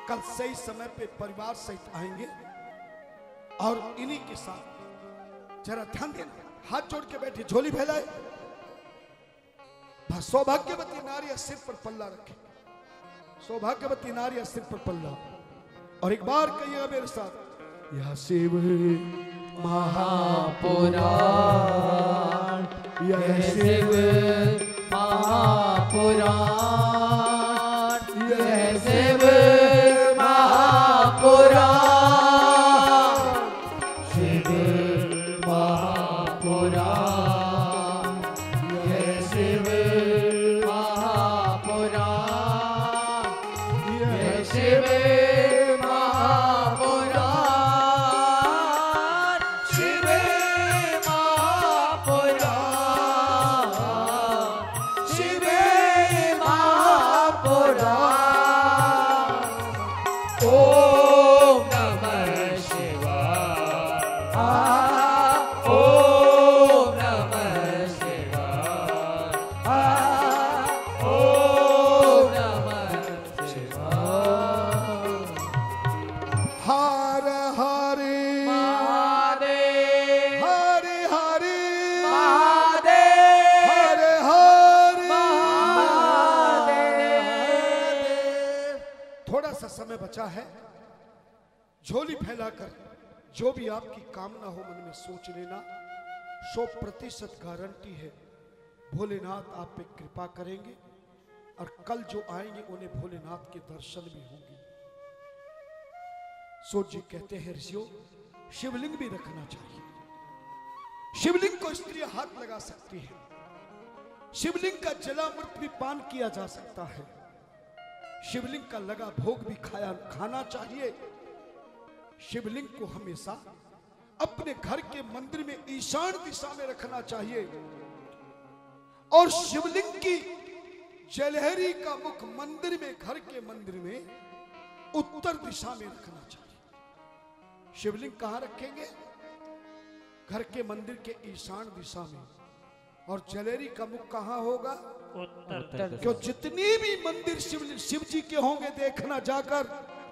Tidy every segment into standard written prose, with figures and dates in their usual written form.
कल सही समय पे परिवार सहित आएंगे और इन्हीं के साथ जरा ध्यान देना, हाथ जोड़ के बैठे, झोली फैलाए। सौभाग्यवती नारी सिर पर पल्ला रखे, सौभाग्यवती नारी सिर पर पल्ला। और एक बार कहिएगा मेरे साथ, यह शिव महापुराण, यह शिव महापुराण, यह शिव महापुराण, शिव महापुराण, यह शिव महापुराण, यह शिव समय बचा है। झोली फैलाकर जो भी आपकी कामना हो मन में सोच लेना। 100% गारंटी है भोलेनाथ आप पे कृपा करेंगे और कल जो आएंगे उन्हें भोलेनाथ के दर्शन भी होंगे। सूर्य जी कहते हैं ऋषियों, शिवलिंग भी रखना चाहिए। शिवलिंग को स्त्री हाथ लगा सकती है, शिवलिंग का जलामृत भी पान किया जा सकता है, शिवलिंग का लगा भोग भी खाना चाहिए। शिवलिंग को हमेशा अपने घर के मंदिर में ईशान दिशा में रखना चाहिए और शिवलिंग की जलहरी का मुख मंदिर में, घर के मंदिर में उत्तर दिशा में रखना चाहिए। शिवलिंग कहां रखेंगे? घर के मंदिर के ईशान दिशा में। और जलहरी का मुख कहां होगा? उत्तर। क्यों जितनी भी मंदिर शिव जी के होंगे देखना जाकर,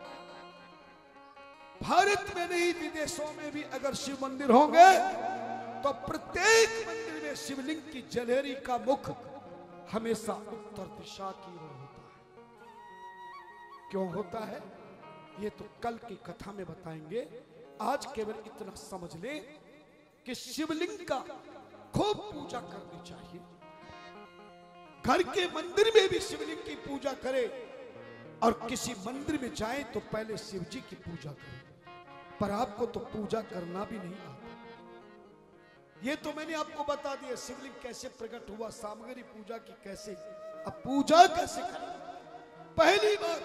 भारत में नहीं विदेशों में भी अगर शिव मंदिर होंगे तो प्रत्येक मंदिर में शिवलिंग की जलहरी का मुख हमेशा उत्तर दिशा की ओर होता है। क्यों होता है ये तो कल की कथा में बताएंगे। आज केवल इतना समझ ले कि शिवलिंग का खूब पूजा करनी चाहिए। घर के मंदिर में भी शिवलिंग की पूजा करें और किसी मंदिर में जाए तो पहले शिव जी की पूजा करें। पर आपको तो पूजा करना भी नहीं आता। ये तो मैंने आपको बता दिया शिवलिंग कैसे प्रकट हुआ, सामग्री पूजा की कैसे। अब पूजा कैसे करें? पहली बात,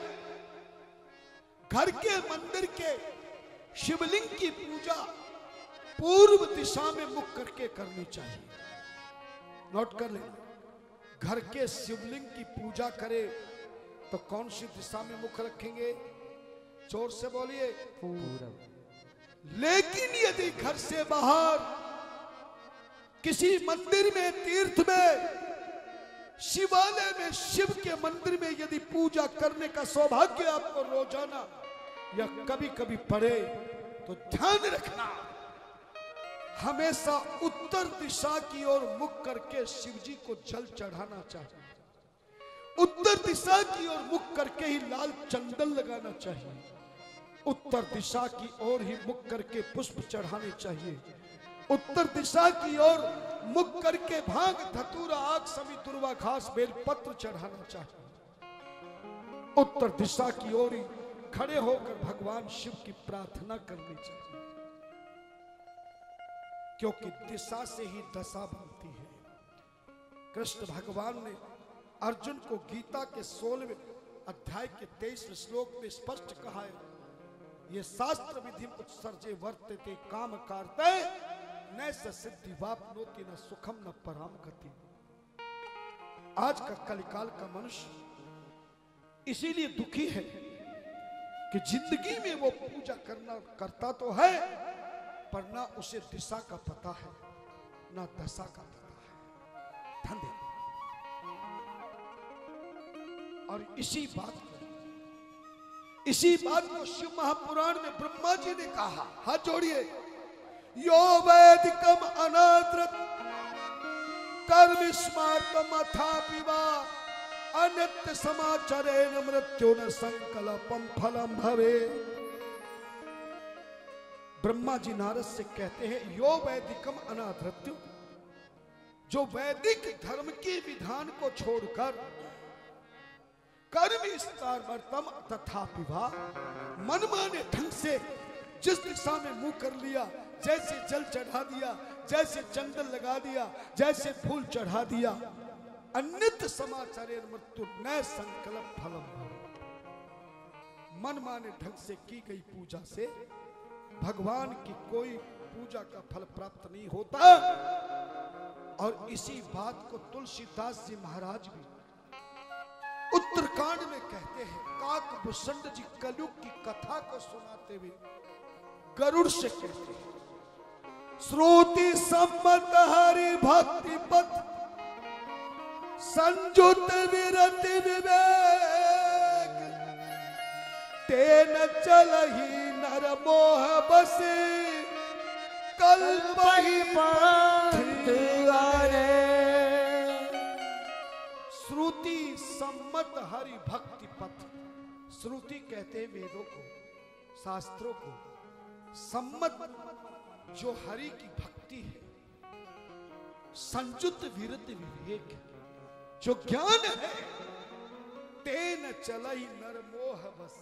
घर के मंदिर के शिवलिंग की पूजा पूर्व दिशा में मुख करके करनी चाहिए। नोट कर लेना, घर के शिवलिंग की पूजा करे तो कौन सी दिशा में मुख रखेंगे? जोर से बोलिए, पूरब। लेकिन यदि घर से बाहर किसी मंदिर में, तीर्थ में, शिवालय में, शिव के मंदिर में यदि पूजा करने का सौभाग्य आपको रोजाना या कभी कभी पड़े तो ध्यान रखना, हमेशा उत्तर दिशा की ओर मुख करके शिव जी को जल चढ़ाना चाहिए। उत्तर दिशा की ओर मुख करके ही लाल चंदन लगाना चाहिए। उत्तर दिशा की ओर ही मुख करके पुष्प चढ़ाने चाहिए। उत्तर दिशा की ओर मुख करके भांग, धतूरा, आग, समी, दुर्वा घास, बेलपत्र चढ़ाना चाहिए। उत्तर दिशा की ओर ही खड़े होकर भगवान शिव की प्रार्थना करनी चाहिए, क्योंकि दिशा से ही दशा बनती है। कृष्ण भगवान ने अर्जुन को गीता के 16वें अध्याय के 23वें श्लोक में स्पष्ट कहा है, ये शास्त्र विधि उत्सर्जे वर्तते काम कार्ते न सिद्धि वाप्नोति न सुखम न पराम गति। आज का कलिकाल का मनुष्य इसीलिए दुखी है कि जिंदगी में वो पूजा करता तो है पर ना उसे दिशा का पता है ना दशा का पता है। ध्यान दे। और इसी बात को इसी बात को शिव महापुराण में ब्रह्मा जी ने कहा, हाथ जोड़िए, यो वैदिकम अनाद्रत कर्म स्मार्तम अथापि वा अनित्य समाचरेण मृत्यु न संकल्पम फलम भवे। ब्रह्मा जी नारद से कहते हैं, यो वैदिकम अनाद्रत्य, जो वैदिक धर्म के विधान को छोड़कर कर्म स्मार्तम तथापि वा, मनमाने ढंग से जिस दिशा में मुंह कर लिया, जैसे जल चढ़ा दिया, जैसे चंदन लगा दिया, जैसे फूल चढ़ा दिया, अन्यत समाचारेण मृत्यु न संकल्प फलम भवे। मनमाने ढंग से की गई पूजा से भगवान की कोई पूजा का फल प्राप्त नहीं होता। और इसी बात को तुलसीदास जी महाराज भी उत्तरकांड में कहते हैं। काकभूषण जी कलयुग की कथा को सुनाते हुए गरुड़ से कहते हैं, श्रुति सम्मत हरि भक्ति पथ संजुत विरति विवेक, तेन चलहि नर मोह बसे कल्पहि पंथ आरे। श्रुति सम्मत हरि भक्ति पथ, श्रुति कहते हैं वेदों को, शास्त्रों को, सम्मत जो हरि की भक्ति है, संजुत विरत विवेक जो ज्ञान है, तेन चलहि नर मोह बस।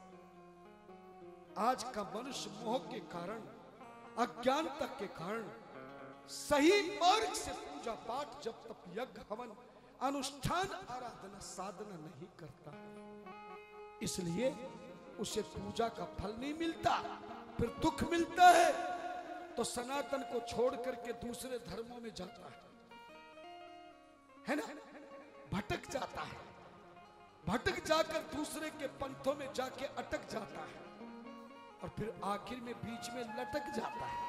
आज का मनुष्य मोह के कारण, अज्ञानता के कारण सही मार्ग से पूजा पाठ, जब तक यज्ञ हवन अनुष्ठान आराधना साधना नहीं करता, इसलिए उसे पूजा का फल नहीं मिलता, फिर दुख मिलता है, तो सनातन को छोड़ करके दूसरे धर्मों में जाता है ना, भटक जाता है, भटक जाकर दूसरे के पंथों में जाके अटक जाता है, और फिर आखिर में बीच में लटक जाता है।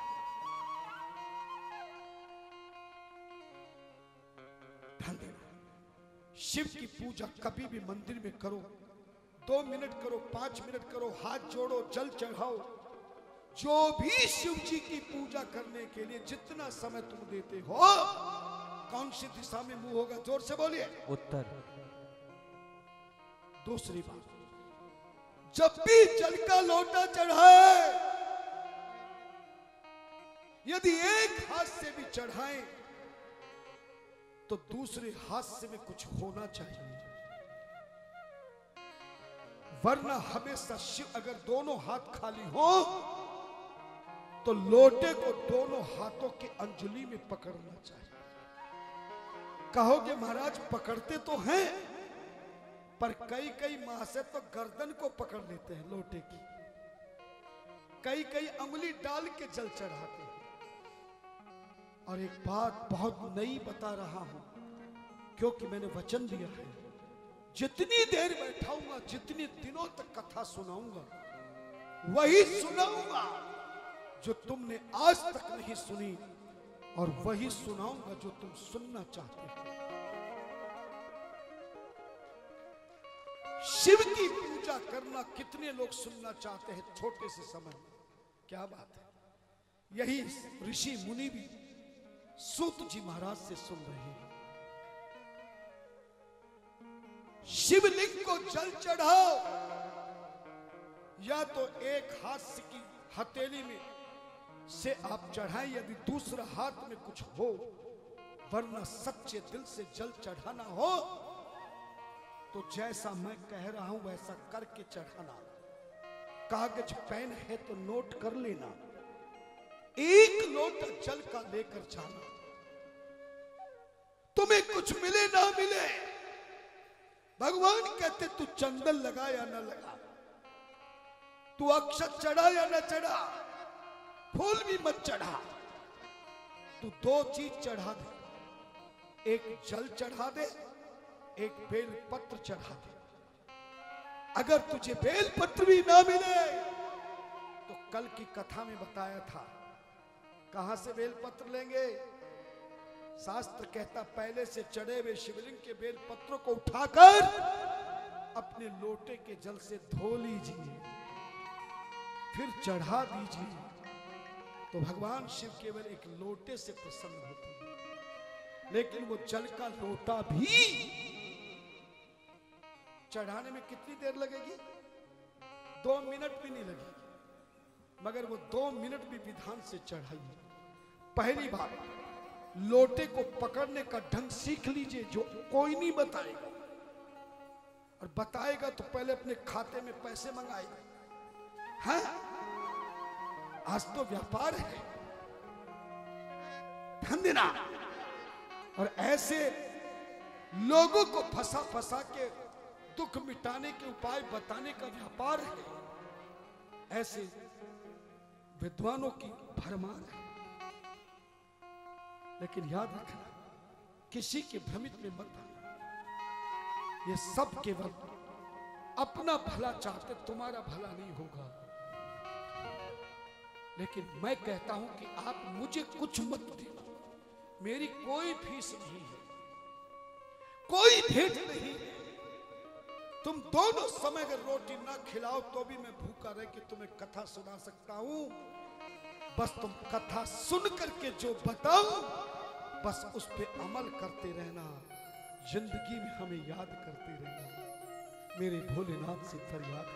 ध्यान देना, शिव की पूजा कभी भी मंदिर में करो, 2 मिनट करो, 5 मिनट करो, हाथ जोड़ो, जल चढ़ाओ, जो भी शिव जी की पूजा करने के लिए जितना समय तुम देते हो, कौन सी दिशा में मुंह होगा, जोर से बोलिए, उत्तर। दूसरी बात, जब भी जल का लोटा चढ़ाए, यदि एक हाथ से भी चढ़ाएं तो दूसरे हाथ से में कुछ होना चाहिए, वरना हमेशा शिव, अगर दोनों हाथ खाली हो तो लोटे को दोनों हाथों की अंजलि में पकड़ना चाहिए। कहोगे महाराज पकड़ते तो हैं, पर कई माह से तो गर्दन को पकड़ लेते हैं लोटे की, कई अंगुली डाल के जल चढ़ाते हैं। और एक बात बहुत नई बता रहा हूं, क्योंकि मैंने वचन दिया है, जितनी देर बैठाऊंगा, जितने दिनों तक कथा सुनाऊंगा, वही सुनाऊंगा जो तुमने आज तक नहीं सुनी, और वही सुनाऊंगा जो तुम सुनना चाहते हो। शिव की पूजा करना कितने लोग सुनना चाहते हैं छोटे से समय में, क्या बात है। यही ऋषि मुनि भी सूत जी महाराज से सुन रहे हैं। शिवलिंग को जल चढ़ाओ, या तो एक हाथ की हथेली में से आप चढ़ाएं, यदि दूसरा हाथ में कुछ हो, वरना सच्चे दिल से जल चढ़ाना हो तो जैसा मैं कह रहा हूं वैसा करके चढ़ाना। कागज पेन है तो नोट कर लेना, एक लोटा जल का लेकर जाना, तुम्हें कुछ मिले ना मिले, भगवान कहते तू चंदन लगा या ना लगा, तू अक्षत चढ़ा या ना चढ़ा, फूल भी मत चढ़ा, तू 2 चीज चढ़ा दे, एक जल चढ़ा दे, एक बेल पत्र चढ़ा दे। अगर तुझे बेल पत्र भी ना मिले तो कल की कथा में बताया था, कहां से बेल पत्र लेंगे। शास्त्र कहता पहले से चढ़े हुए शिवलिंग के बेल पत्रों को उठाकर अपने लोटे के जल से धो लीजिए, फिर चढ़ा दीजिए, तो भगवान शिव केवल एक लोटे से प्रसन्न होते हैं। लेकिन वो जल का लोटा भी चढ़ाने में कितनी देर लगेगी? 2 मिनट भी नहीं लगेगी, मगर वो 2 मिनट भी विधान से चढ़ाइए। पहली बात, लोटे को पकड़ने का ढंग सीख लीजिए, जो कोई नहीं बताएगा, और बताएगा तो पहले अपने खाते में पैसे मंगाएगा। हाँ, आज तो व्यापार है, ध्यान देना। और ऐसे लोगों को फंसा फंसा के दुख मिटाने के उपाय बताने का व्यापार है, ऐसे विद्वानों की भरमार है। लेकिन याद रखना, किसी के भ्रमित में मत आना। ये सब केवल अपना भला चाहते, तुम्हारा भला नहीं होगा। लेकिन मैं कहता हूं कि आप मुझे कुछ मत देना, मेरी कोई फीस नहीं है, कोई भेंट नहीं है। तुम दोनों समय अगर रोटी ना खिलाओ तो भी मैं भूखा रह के तुम्हें कथा सुना सकता हूं। बस तुम कथा सुन करके जो बताऊं, बस उस पे अमल करते रहना, जिंदगी में हमें याद करते रहना। मेरे भोलेनाथ से फरियाद।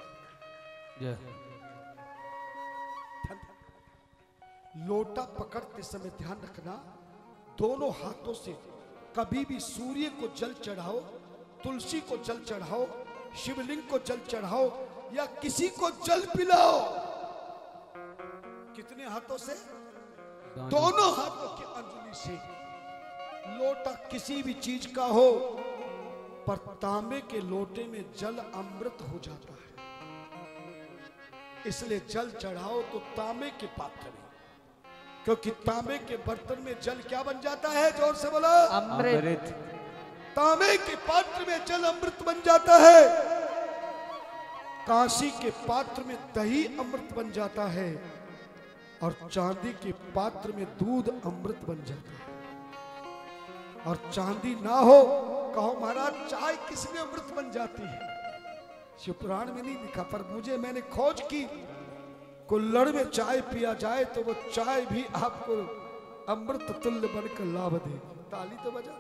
लोटा पकड़ते समय ध्यान रखना, दोनों हाथों से कभी भी सूर्य को जल चढ़ाओ, तुलसी को जल चढ़ाओ, शिवलिंग को जल चढ़ाओ, या किसी को जल पिलाओ। कितने हाथों से? दोनों हाथों की अंजलि से। लोटा किसी भी चीज का हो, पर तांबे के लोटे में जल अमृत हो जाता है। इसलिए जल चढ़ाओ तो तांबे के पात्र में, क्योंकि तांबे के बर्तन में जल क्या बन जाता है? जोर से बोलो, अमृत। तांबे के पात्र में जल अमृत बन जाता है। कांसी के पात्र में दही अमृत बन जाता है, और चांदी के पात्र में दूध अमृत बन जाता है। और चांदी ना हो, कहो महाराज चाय किसमें अमृत बन जाती है? शिवपुराण में नहीं लिखा, पर मैंने खोज की, कुल्हड़ में चाय पिया जाए तो वो चाय भी आपको अमृत तुल्य बनकर लाभ देगी। ताली तो बजा।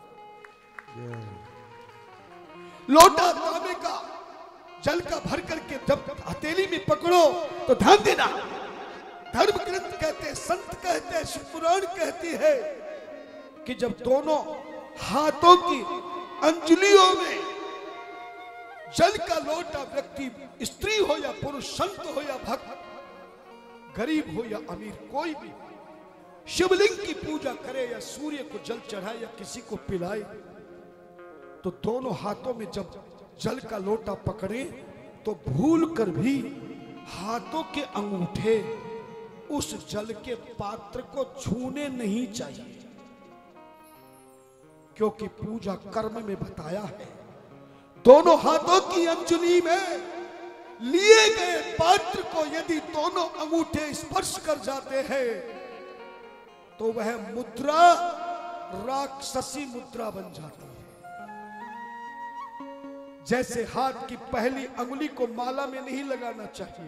लोटा तांबे का जल का भर करके जब हथेली में पकड़ो तो ध्यान देना, धर्म ग्रंथ कहते हैं, संत कहते हैं, शिवपुराण कहती है कि जब दोनों हाथों की अंजलियों में जल का लोटा व्यक्ति, स्त्री हो या पुरुष, संत हो या भक्त, गरीब हो या अमीर, कोई भी शिवलिंग की पूजा करे या सूर्य को जल चढ़ाए या किसी को पिलाए, तो दोनों हाथों में जब जल का लोटा पकड़े तो भूल कर भी हाथों के अंगूठे उस जल के पात्र को छूने नहीं चाहिए, क्योंकि पूजा कर्म में बताया है, दोनों हाथों की अंजलि में लिए गए पात्र को यदि दोनों अंगूठे स्पर्श कर जाते हैं तो वह मुद्रा राक्षसी मुद्रा बन जाती है। जैसे हाथ की पहली अंगुली को माला में नहीं लगाना चाहिए,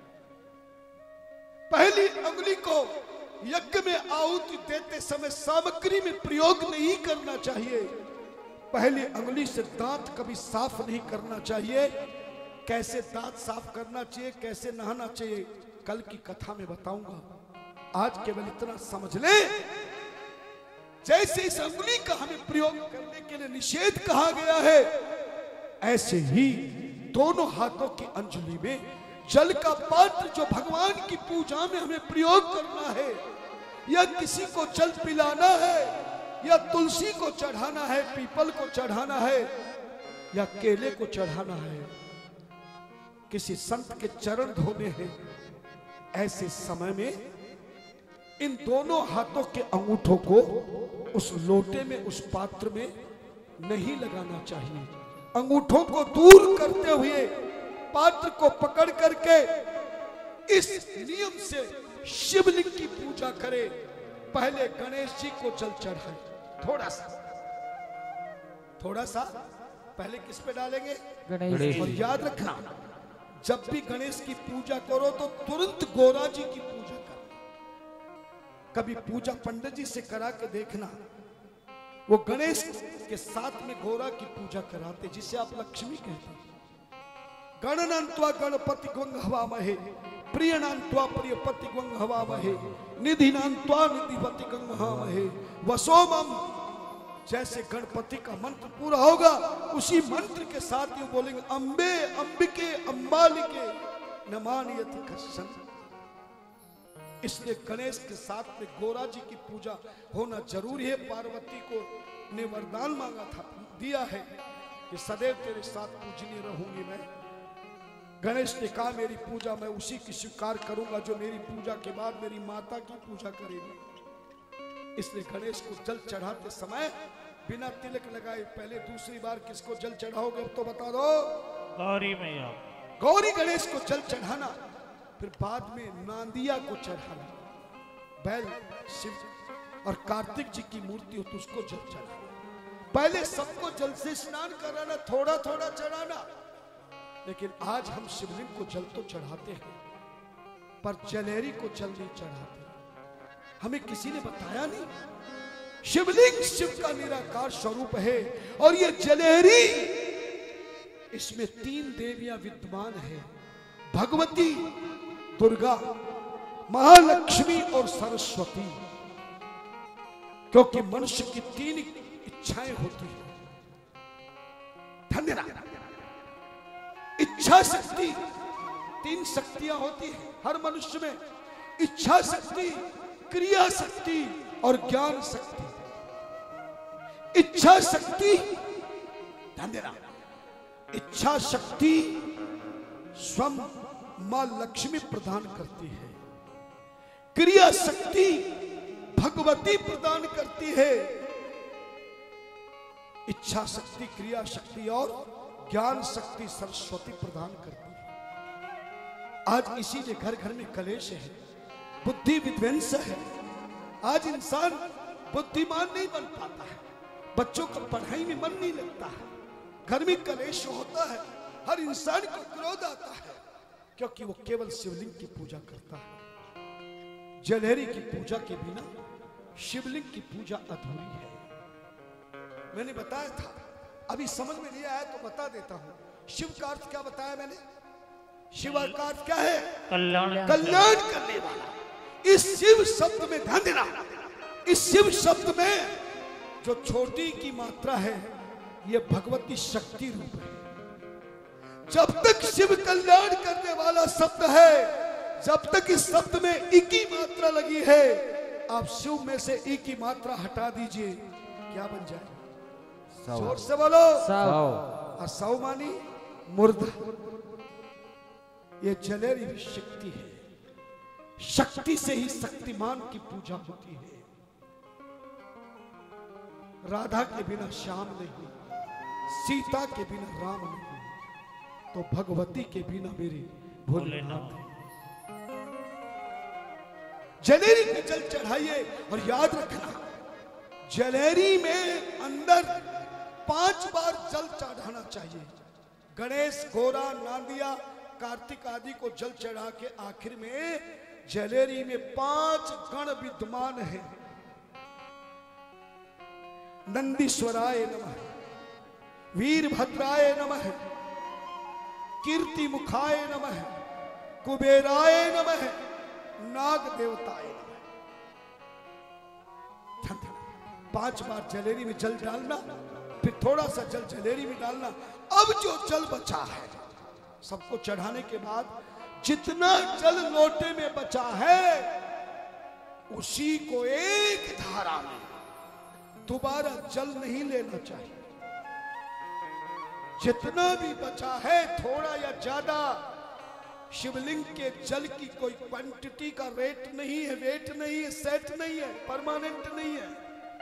पहली अंगुली को यज्ञ में आहुति देते समय सामग्री में प्रयोग नहीं करना चाहिए, पहली अंगुली से दांत कभी साफ नहीं करना चाहिए। कैसे दांत साफ करना चाहिए, कैसे नहाना चाहिए, कल की कथा में बताऊंगा। आज केवल इतना समझ ले, जैसे इस अंगुली का हमें प्रयोग करने के लिए निषेध कहा गया है, ऐसे ही दोनों हाथों की अंजलि में जल का पात्र जो भगवान की पूजा में हमें प्रयोग करना है, या किसी को जल पिलाना है, या तुलसी को चढ़ाना है, पीपल को चढ़ाना है, या केले को चढ़ाना है, किसी संत के चरण धोने हैं, ऐसे समय में इन दोनों हाथों के अंगूठों को उस लोटे में, उस पात्र में नहीं लगाना चाहिए। अंगूठों को दूर करते हुए पात्र को पकड़ करके इस नियम से शिवलिंग की पूजा करे। पहले गणेश जी को जल चढ़ाए, थोड़ा सा पहले किस पे डालेंगे? गणेश और याद रखना, जब भी गणेश की पूजा करो तो तुरंत गोरा जी की पूजा करो। कभी पूजा पंडित जी से करा के देखना, वो गणेश के साथ में गोरा की पूजा कराते, जिसे आप लक्ष्मी कहते हैं। गणनान्त्वा गणपति गंग हवामहे, प्रियनान्त्वा प्रियपति गंग हवामहे, निधिनान्त्वा निधिपति गंग हवामहे, वसोमम। जैसे गणपति का मंत्र पूरा होगा, उसी मंत्र के साथ ये बोलेंगे अंबे अंबिके अंबालिके नमानियति कश्चन। इसलिए गणेश के साथ में गोरा जी की पूजा होना जरूरी है। पार्वती को ने वरदान मांगा था, दिया है कि सदैव तेरे साथ पूजनीय रहूंगी मैं। गणेश ने कहा मेरी पूजा मैं उसी की स्वीकार करूंगा जो मेरी पूजा के बाद मेरी माता की पूजा करेगी। इसलिए गणेश को जल चढ़ाते समय बिना तिलक लगाए पहले दूसरी बार किसको जल चढ़ाओगे अब तो बता दो? गौरी मैया। गौरी गणेश को जल चढ़ाना, फिर बाद में नांदिया को चढ़ाना। बैल शिव और कार्तिक जी की मूर्ति हो तो उसको जल चढ़ाना। पहले सबको जल से स्नान कराना, थोड़ा थोड़ा चढ़ाना। लेकिन आज हम शिवलिंग को जल तो चढ़ाते हैं, पर जलेरी को जल नहीं चढ़ाते। हमें किसी ने बताया नहीं। शिवलिंग शिव का निराकार स्वरूप है और ये जलेरी, इसमें 3 देवियां विद्यमान है, भगवती, दुर्गा, महालक्ष्मी और सरस्वती। क्योंकि मनुष्य की 3 इच्छाएं होती है। धन्यवाद। इच्छा शक्ति, 3 शक्तियां होती है हर मनुष्य में, इच्छा शक्ति, क्रिया शक्ति और ज्ञान शक्ति। इच्छा शक्ति, धन्यवाद, इच्छा शक्ति स्वयं मां लक्ष्मी प्रदान करती है। क्रिया शक्ति भगवती प्रदान करती है। इच्छा शक्ति, क्रिया शक्ति और ज्ञान शक्ति सरस्वती प्रदान करती है। आज इसीलिए घर घर में कलेश है, बुद्धि विध्वंस है। आज इंसान बुद्धिमान नहीं बन पाता है, बच्चों को पढ़ाई में मन नहीं लगता है, घर में कलेश होता है, हर इंसान को क्रोध आता है, क्योंकि वो केवल शिवलिंग की पूजा करता है। जलेरी की पूजा के बिना शिवलिंग की पूजा अधूरी है। मैंने बताया था, अभी समझ में नहीं आया तो बता देता हूं। शिव का अर्थ क्या बताया मैंने? शिव का अर्थ क्या है? कल्याण। कल्याण करने वाला। इस शिव शब्द में ध्यान देना, इस शिव शब्द में जो छोटी की मात्रा है यह भगवती शक्ति रूप है। जब तक शिव कल्याण करने वाला शब्द है, जब तक इस शब्द में ई की मात्रा लगी है, आप शिव में से ई की मात्रा हटा दीजिए, क्या बन जाए? जोर से बोलो। और सौ मानी मुर्दा। ये जलेरी भी शक्ति है। शक्ति से ही शक्तिमान की पूजा होती है। राधा के बिना श्याम नहीं, सीता के बिना राम नहीं, तो भगवती के बिना मेरे भोलेनाथ। जलेरी को जल चढ़ाइए और याद रखना, जलेरी में अंदर 5 बार जल चढ़ाना चाहिए। गणेश, गोरा, नांदिया, कार्तिक आदि को जल चढ़ा के आखिर में जलेरी में 5 गण विद्यमान है। नंदीश्वराय नमः, वीरभद्राय नमः, कीर्ति मुखाय नमः, कुबेराय नमः, नाग देवताय नमः। 5 बार जलेरी में जल डालना, फिर थोड़ा सा जल जलेरी में डालना। अब जो जल बचा है सबको चढ़ाने के बाद जितना जल लोटे में बचा है उसी को एक धारा में दोबारा जल नहीं लेना चाहिए। जितना भी बचा है, थोड़ा या ज्यादा, शिवलिंग के जल की कोई क्वांटिटी का रेट नहीं है, वेट नहीं है, सेट नहीं है, परमानेंट नहीं है।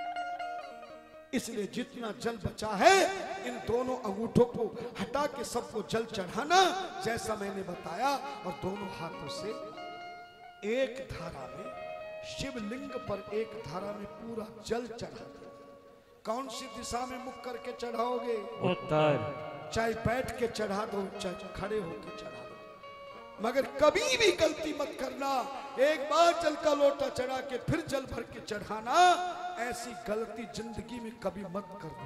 इसलिए जितना जल बचा है इन दोनों अंगूठों को हटा के सबको जल चढ़ाना, जैसा मैंने बताया, और दोनों हाथों से एक धारा में, शिवलिंग पर एक धारा में पूरा जल चढ़ा। कौन सी दिशा में मुख करके चढ़ाओगे? उत्तर। चाहे बैठ के चढ़ा दो, चाहे खड़े होकर चढ़ा दो, मगर कभी भी गलती मत करना। एक बार जल का लोटा चढ़ा के फिर जल भर के चढ़ाना, ऐसी गलती जिंदगी में कभी मत कर दो।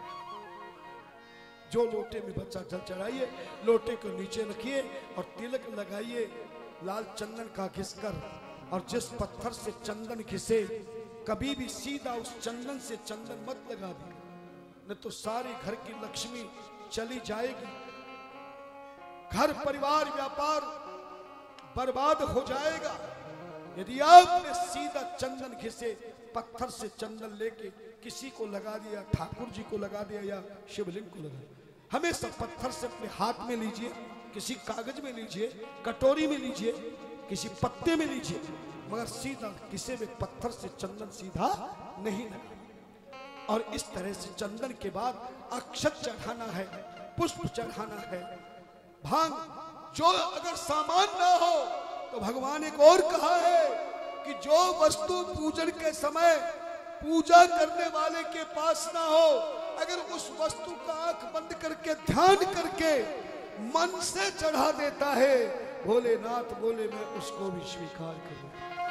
जो लोटे में बच्चा जल चढ़ाइए, लोटे को नीचे रखिए और तिलक लगाइए लाल चंदन का घिसकर, और जिस पत्थर से चंदन घिसे कभी भी सीधा उस चंदन से चंदन मत लगा दे, नहीं तो सारी घर की लक्ष्मी चली जाएगी, घर परिवार व्यापार बर्बाद हो जाएगा। यदि आपने सीधा चंदन घिसे पत्थर से चंदन लेके किसी को लगा दिया, ठाकुर जी को लगा दिया या शिवलिंग को लगा दिया, हमेशा पत्थर से अपने हाथ में लीजिए, किसी कागज में लीजिए, कटोरी में लीजिए, किसी पत्ते में लीजिए, मगर सीधा किसी भी पत्थर से चंदन सीधा नहीं लगा। और इस तरह से चंदन के बाद अक्षत चढ़ाना है, पुष्प चढ़ाना है, भांग, जो अगर सामान ना हो तो भगवान एक और कहा है कि जो वस्तु पूजन के समय पूजा करने वाले के पास ना हो, अगर उस वस्तु का आंख बंद करके ध्यान करके मन से चढ़ा देता है, भोलेनाथ बोले मैं उसको भी स्वीकार करूं।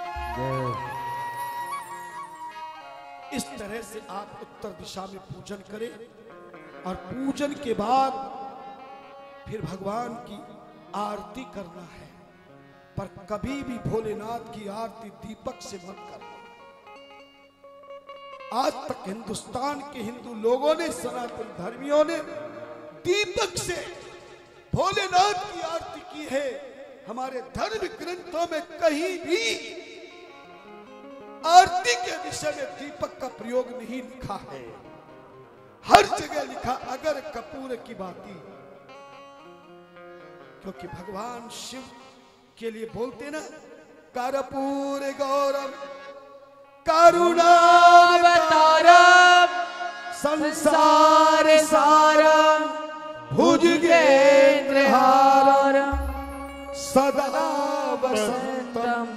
इस तरह से आप उत्तर दिशा में पूजन करें, और पूजन के बाद फिर भगवान की आरती करना है, पर कभी भी भोलेनाथ की आरती दीपक से मत करना। आज तक हिंदुस्तान के हिंदू लोगों ने, सनातन धर्मियों ने दीपक से भोलेनाथ की आरती की है। हमारे धर्म ग्रंथों में कहीं भी आरती के विषय में दीपक का प्रयोग नहीं लिखा है। हर जगह लिखा अगर कपूर की बाती, क्योंकि भगवान शिव के लिए बोलते ना, कर्पूर गौरम करुणावतारम संसार सारम भुजगेन्द्रहारम सदा वसंतम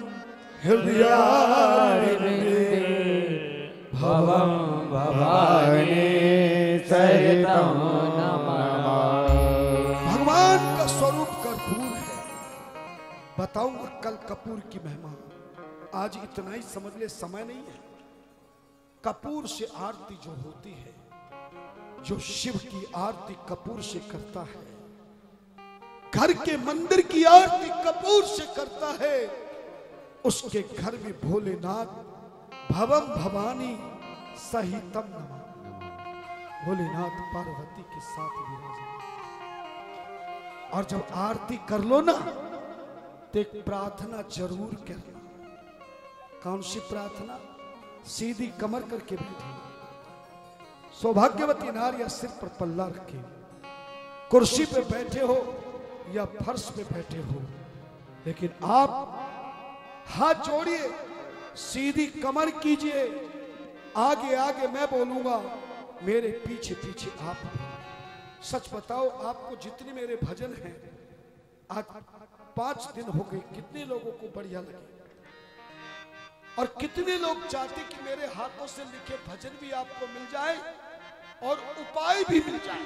हृदयारविंदे भवं भवानी सहितं नमामि। भगवान का स्वरूप कर्पूर है। बताऊंगा कल कपूर की महिमा, आज इतना ही समझ ले, समय नहीं है। कपूर से आरती जो होती है, जो शिव की आरती कपूर से करता है, घर के मंदिर की आरती कपूर से करता है, उसके घर में भोलेनाथ भवम भवानी सहितम नमामि, भोलेनाथ पार्वती के साथ विराजमान। और जब आरती कर लो ना तो एक प्रार्थना जरूर करना। कौन सी प्रार्थना? सीधी कमर करके बैठे, सौभाग्यवती नारियां सिर पर पल्ला रखे, कुर्सी पे बैठे हो या फर्श पे बैठे हो, लेकिन आप हाथ जोड़िए, सीधी कमर कीजिए, आगे आगे मैं बोलूंगा, मेरे पीछे पीछे आप। सच बताओ, आपको जितने मेरे भजन हैं, आज 5 दिन हो गए, कितने लोगों को बढ़िया लगे, और कितने लोग चाहते कि मेरे हाथों से लिखे भजन भी आपको मिल जाए और उपाय भी मिल जाए,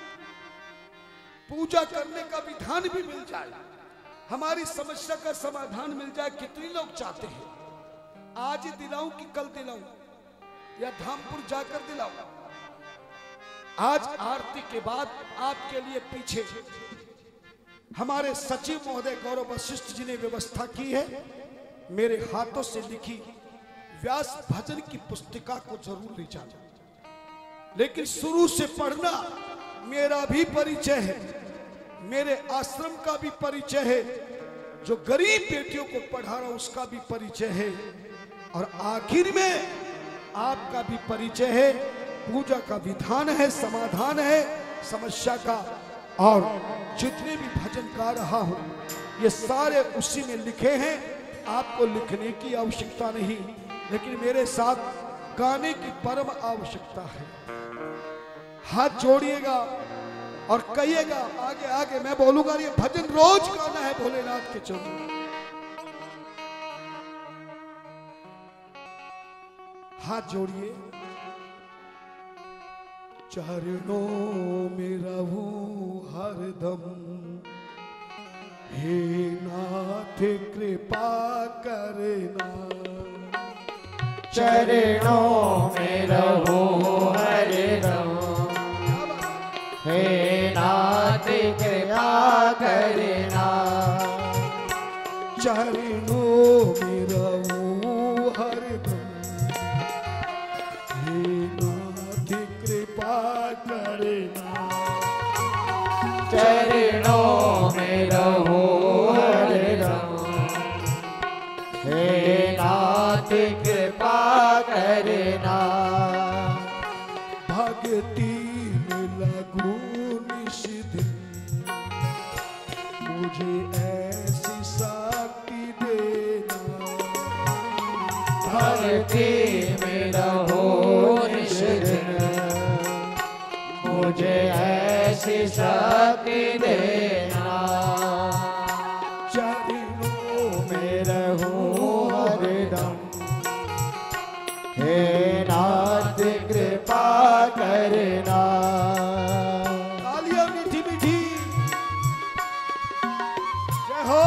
पूजा करने का विधान भी मिल जाए, हमारी समस्या का समाधान मिल जाए। कितने लोग चाहते हैं? आज ही दिलाऊं कि कल दिलाऊं या धामपुर जाकर दिलाऊं? आज आरती के बाद आपके लिए पीछे हमारे सचिव महोदय गौरव वशिष्ठ जी ने व्यवस्था की है, मेरे हाथों से लिखी व्यास भजन की पुस्तिका को जरूर ले जाना, लेकिन शुरू से पढ़ना। मेरा भी परिचय है, मेरे आश्रम का भी परिचय है, जो गरीब बेटियों को पढ़ा रहा हूं उसका भी परिचय है, और आखिर में आपका भी परिचय है। पूजा का विधान है, समाधान है समस्या का, और जितने भी भजन गा रहा हूं ये सारे उसी में लिखे हैं। आपको लिखने की आवश्यकता नहीं, लेकिन मेरे साथ गाने की परम आवश्यकता है। हाथ जोड़िएगा और कहिएगा, आगे आगे मैं बोलूंगा, ये भजन रोज गाना है भोलेनाथ के चरणों में। हाथ जोड़िए, चरणों में रहूं हरदम, हे नाथ कृपा करना। चरणों में रहूं हरदम, हे नाथ कृपा करना। चरणों में रहूं हरदम, हे नाथ कृपा करना। चरणों में रहूं हरदम, हे नाथ कृपा करना। भक्ति में लगूं निश दिन, मुझे ऐसी शक्ति देना। भक्ति में रहूं निश दिन, मुझे ऐसी शक्ति देना। चरणों में रहूं हरदम, हे नाथ कृपा करना। तालियां मीठी मीठी जय हो।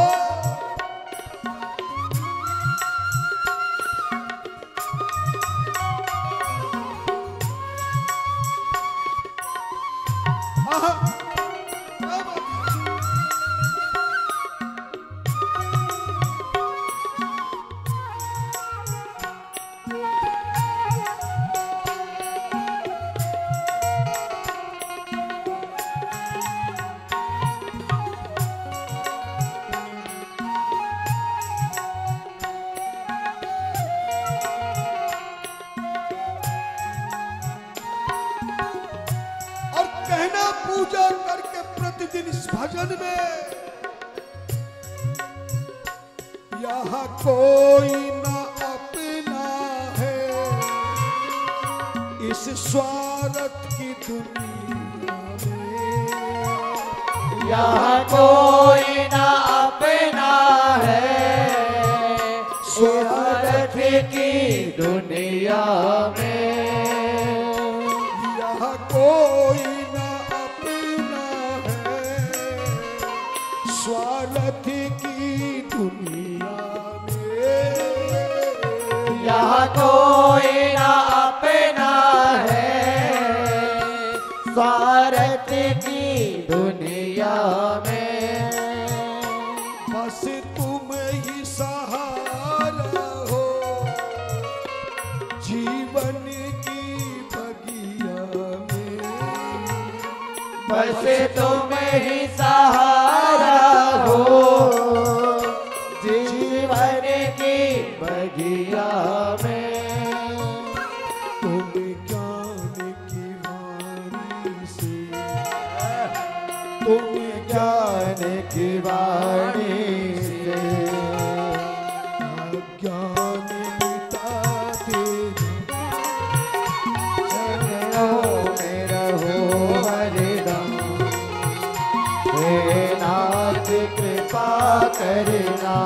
आहा, क्या बात है। और कहना पूजा करके प्रतिदिन इस भजन में, यहाँ कोई ना अपना है इस स्वार्थ की दुनिया में। यहाँ कोई ना अपना है स्वार्थ की दुनिया में। यहाँ कोई ना अपना है स्वार्थ की दुनिया में। यहाँ कोई ना अपना है स्वार्थ की दुनिया में। बस तुम ही सहारा हो जीवन की बगिया में। बस तुम ही सहारा हो जीवन की बगिया में। तुम ज्ञान की वाणी से, तुम ज्ञान की वाणी से ज्ञान मिटाते चरणों में रहो हरदम, हे नाथ कृपा करना।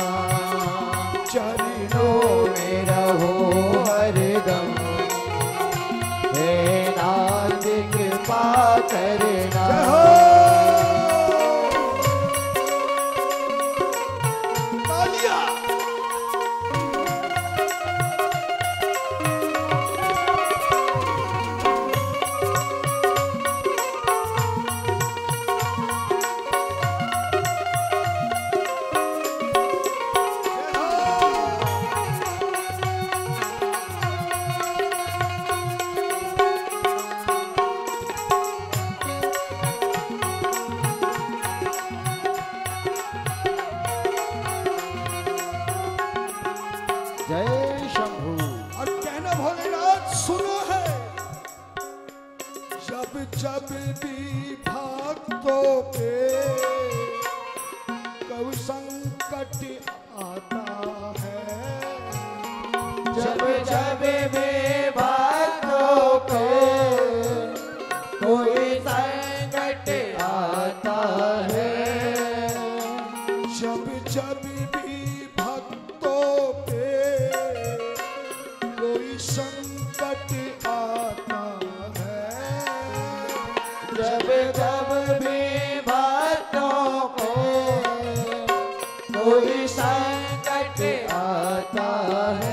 चरणों में रहो हरदम, हे नाथ कृपा करना। तालियां। जय शंभू। और कहना भोलेनाथ सुनो है, जब जब भी भक्तों पे कोई संकट आता है, जब जब भी भक्तों पे कोई संकट आता है, जब जब भी भक्तों पे कोई संकट आता है, कोई संकट आता है।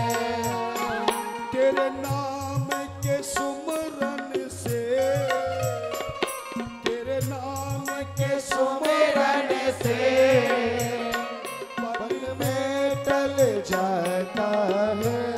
तेरे नाम के सुमरन से, तेरे नाम के सुमिरन से पल में टल जाता है।